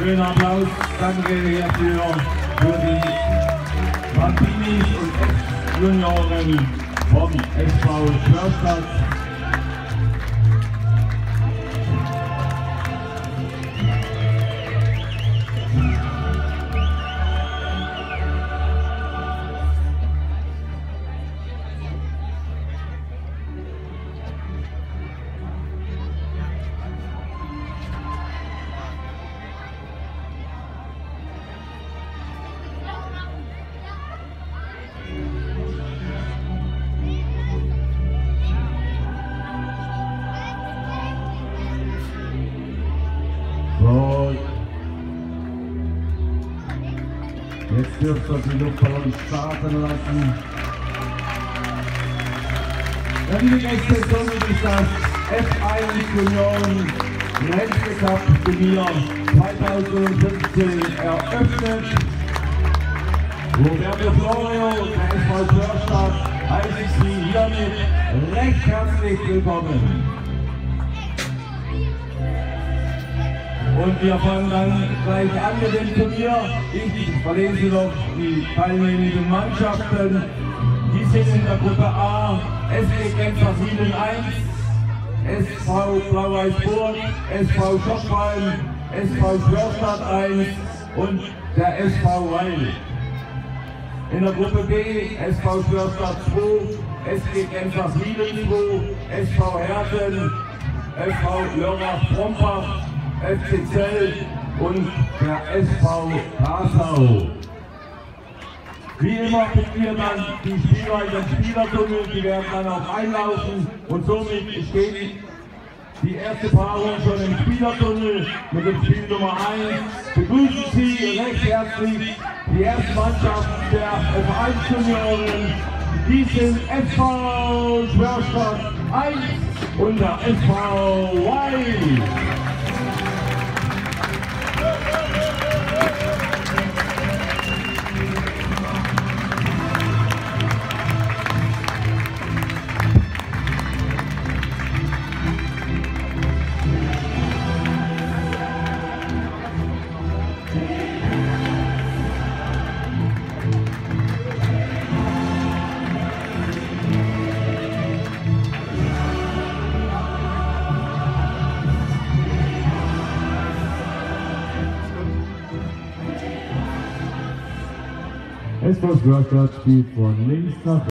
Schönen Applaus, danke hierfür für die Martinis und Ex-Junioren vom SV Schwörstadt. So, jetzt dürft ihr die Luftballon starten lassen. Ja, liebe Gäste, somit ist das F1 Junioren Renncup Turnier 2015 eröffnet. Roberto Florio, der SV Schwörstadt, heiße ich Sie hiermit recht herzlich willkommen. Und wir fangen dann gleich an mit dem Turnier. Ich verlese noch die teilnehmenden Mannschaften. Die sind in der Gruppe A: SG Genfer 7-1, SV Blau-Weiß-Burg, SV Schottwalm, SV Schwörstadt 1 und der SV Weil. In der Gruppe B: SV Schwörstadt 2, SG Genfer 7-2, SV Herten, SV Lörrach-Brombach, FC Zell und der SV Passau. Wie immer finden wir dann die Spieler in den Spielertunnel, die werden dann auch einlaufen und somit steht die erste Paarung schon im Spielertunnel mit dem Spiel Nummer 1. Begrüßen Sie recht herzlich die erste Mannschaft der F1 Junioren. Die sind SV Schwörstadt 1 und der SV Weil. SV Schwörstadt spielt von links nach rechts.